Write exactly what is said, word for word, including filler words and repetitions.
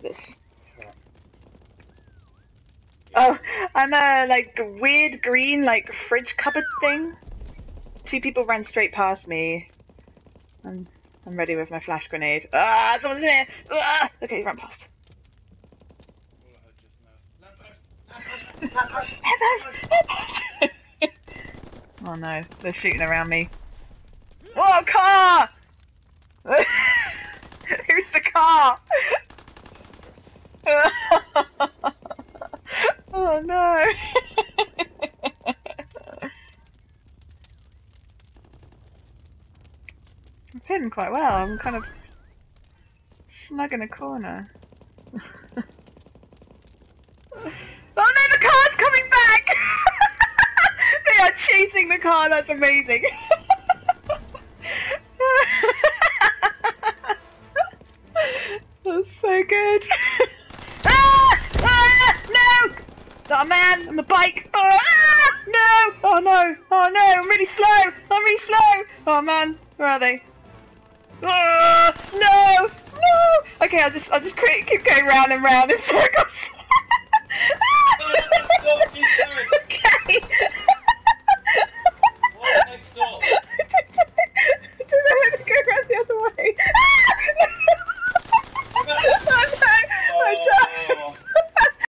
this. Oh, I'm a like weird green like fridge cupboard thing. Two people ran straight past me. I'm I'm ready with my flash grenade. Ah, someone's in here. Ah! Okay, he ran past. Oh no, they're shooting around me. Whoa, car! Who's the car? Oh no! I'm hidden quite well. I'm kind of snug in a corner. Oh no, the car's coming back! They are chasing the car. That's amazing. That's so good. Ah! Ah! No! Oh man, I'm a bike. Oh, ah! No! Oh no! Oh no! I'm really slow. I'm really slow. Oh man, where are they? Oh, no! No! Okay, I'll just I'll just keep going round and round in circles.